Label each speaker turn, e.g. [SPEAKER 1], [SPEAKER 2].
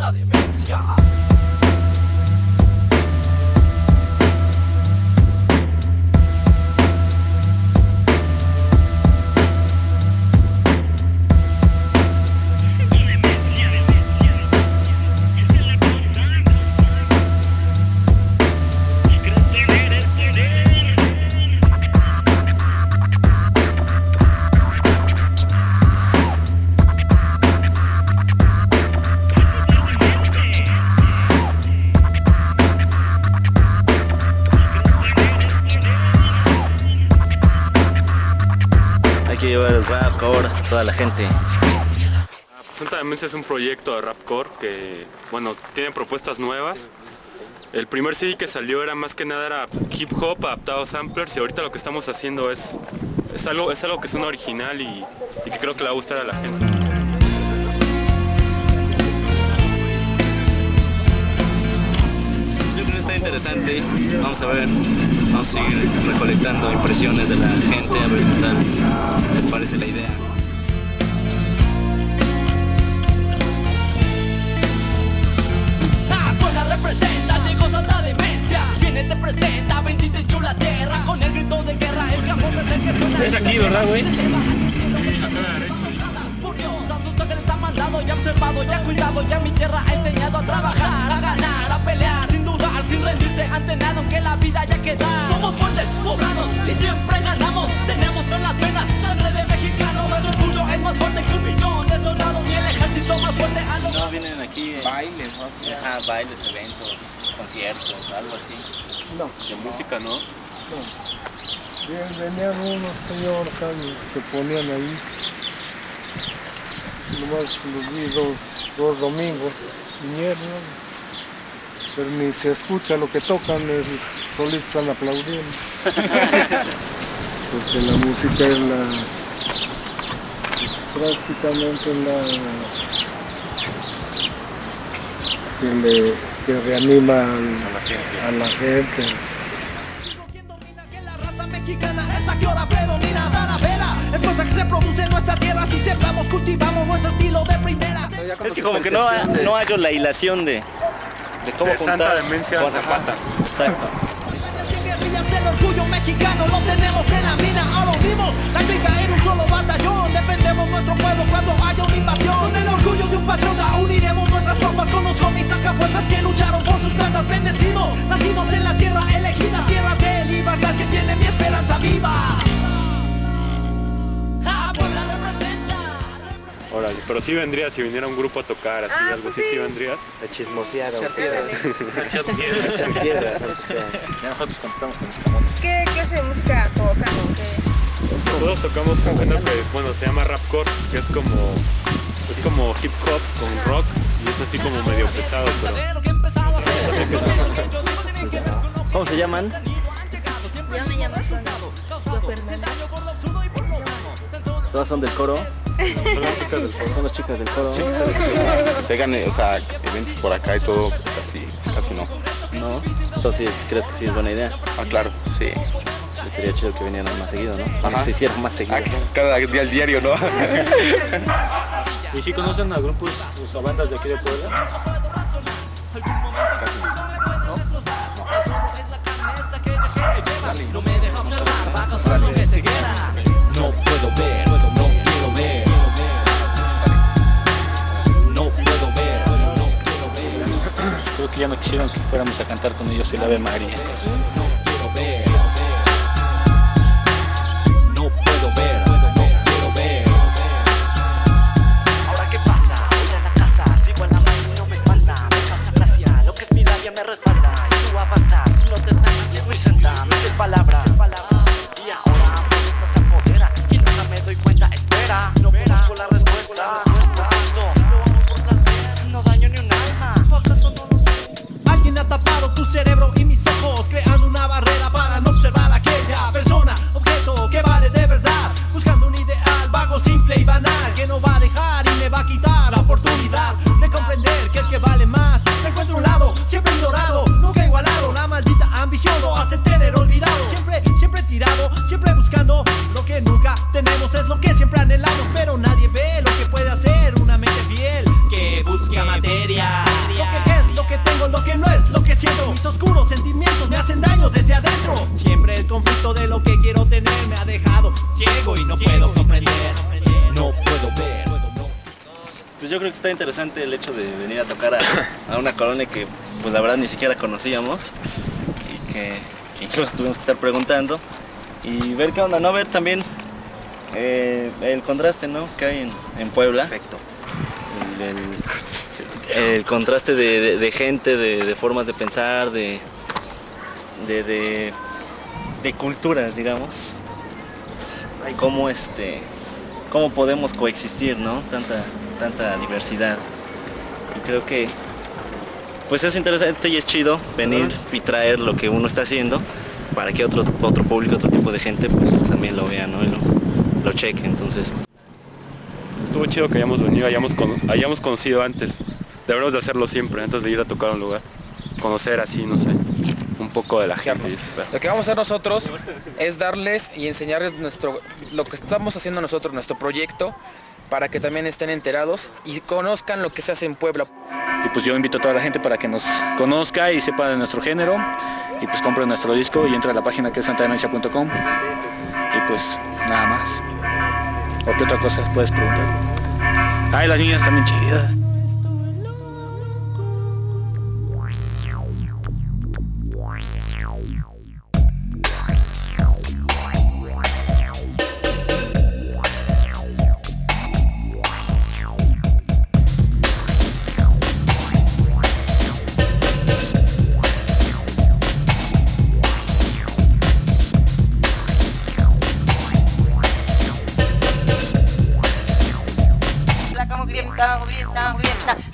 [SPEAKER 1] la demencia.
[SPEAKER 2] Hay que llevar el rapcore a toda la gente.
[SPEAKER 3] Santa Demencia es un proyecto de rapcore que, bueno, tiene propuestas nuevas. El primer CD que salió era más que nada era hip hop adaptado a samplers y ahorita lo que estamos haciendo es algo que suena original y que creo que le va a gustar a la gente.
[SPEAKER 2] Siempre está interesante, vamos a ver, vamos a seguir recolectando impresiones de la gente, a ver qué tal les parece la idea.
[SPEAKER 1] Puebla representa, llegó Santa Demencia. Viene, te presenta, bendita y chula tierra. Con el grito de guerra, el cajón es el que suena.
[SPEAKER 3] Es aquí, ¿verdad, güey?
[SPEAKER 1] Furiosa, sus ángeles ha mandado, ya observado, ya cuidado, ya mi tierra ha enseñado a trabajar, a ganar, a pelear, sin dudar, sin rendirse ante nada, aunque la vida ya queda. Somos fuertes, poblanos y siempre ganamos. Tenemos en las venas sangre de mexicano. Nuestro orgullo es más fuerte que 1.000.000 de soldados. Ni el ejército más fuerte a los...
[SPEAKER 2] No, vienen aquí bailes, ¿no? Sí. Ajá, bailes, eventos, conciertos, algo así.
[SPEAKER 4] No.
[SPEAKER 3] De música, ¿no?
[SPEAKER 4] No. Venían unos señores y se ponían ahí. Nomás los vi dos domingos, vinieron, pero ni se escucha lo que tocan, solitos están aplaudiendo. Porque la música es prácticamente que reanima a la gente.
[SPEAKER 1] La raza mexicana es la que ahora predomina. Para vera, es cosa que se produce en nuestra tierra. Si sembramos, cultivamos nuestro estilo de primera.
[SPEAKER 2] Es que como que no hallo la hilación de cómo
[SPEAKER 3] de Santa
[SPEAKER 2] juntar
[SPEAKER 3] Demencia
[SPEAKER 2] con
[SPEAKER 3] Zapata.
[SPEAKER 2] Exacto.
[SPEAKER 1] El orgullo mexicano lo tenemos en la mina. Ahora unimos la clica en un solo batallón. Defendemos nuestro pueblo cuando haya una invasión. Con el orgullo de un patriota uniremos nuestras tropas con los homies sacapuertas que lucharon por sus plantas. Bendecidos, nacidos en la tierra elegida, tierra de libertad que tiene mi esperanza viva. Puebla representa.
[SPEAKER 3] Órale, pero sí vendría si viniera un grupo a tocar, así, algo así, sí vendrías.
[SPEAKER 4] A chismosear,
[SPEAKER 2] Echar piedras.
[SPEAKER 4] piedras.
[SPEAKER 2] Ya nosotros contestamos con los camotes.
[SPEAKER 5] ¿Qué clase de música tocan o qué?
[SPEAKER 3] Nosotros tocamos un género que, bueno, se llama rapcore, que es como hip hop con rock y es así como medio pesado, pero...
[SPEAKER 2] ¿Cómo se llaman?
[SPEAKER 5] Yo me llamo Sonia Fernanda.
[SPEAKER 2] Todas son del coro.
[SPEAKER 3] Son las chicas del coro.
[SPEAKER 2] Son las chicas del coro.
[SPEAKER 6] Se hagan, o sea, eventos por acá y todo, casi no.
[SPEAKER 2] No. Entonces, ¿crees que sí es buena idea?
[SPEAKER 6] Ah, claro, sí.
[SPEAKER 2] Estaría chido que vinieran más seguido, ¿no?
[SPEAKER 6] Ajá.
[SPEAKER 2] Que se hicieran más seguido.
[SPEAKER 6] Cada día al diario, ¿no?
[SPEAKER 7] ¿Y si conocen a grupos o a bandas de aquí de Puebla?
[SPEAKER 1] No puedo ver, no quiero ver. No puedo ver, no quiero ver.
[SPEAKER 7] Creo que ya no quisieron que fuéramos a cantar con ellos el Ave María.
[SPEAKER 1] No quiero ver. No puedo ver, no quiero ver. Ahora qué pasa, voy a la casa, sigo a la mano y no me espalda. Me pasa gracia, lo que es mi labia me respalda. Y tú avanzas, si no te estás muy santa, me dices palabra. Y ahora me se apodera y nunca me doy cuenta, espera. No conozco la respuesta. No, lo hago por placer, no daño ni un alma. ¿O acaso no lo sé? Alguien ha tapado tu cerebro y mis ojos, creando una
[SPEAKER 2] yo creo que está interesante el hecho de venir a tocar a una colonia que pues la verdad ni siquiera conocíamos y que incluso tuvimos que estar preguntando y ver qué onda, ¿no? Ver también el contraste, ¿no? Que hay en Puebla.
[SPEAKER 8] Perfecto.
[SPEAKER 2] El contraste de gente, de formas de pensar, de culturas, digamos. Cómo podemos coexistir, ¿no? Tanta diversidad. Y creo que pues es interesante y es chido venir y traer lo que uno está haciendo para que otro público, otro tipo de gente pues también lo vea, ¿no? Y lo cheque. Entonces
[SPEAKER 3] estuvo chido que hayamos venido, hayamos conocido antes. Deberíamos de hacerlo siempre, antes de ir a tocar a un lugar. Conocer así, no sé, un poco de la gente.
[SPEAKER 9] Lo que vamos a hacer nosotros es darles y enseñarles lo que estamos haciendo nosotros, nuestro proyecto, para que también estén enterados y conozcan lo que se hace en Puebla.
[SPEAKER 7] Y pues yo invito a toda la gente para que nos conozca y sepa de nuestro género y pues compre nuestro disco y entre a la página que es santademencia.com y pues nada más. ¿O qué otra cosa puedes preguntar? Ay, las niñas también chidas.
[SPEAKER 10] Grieta,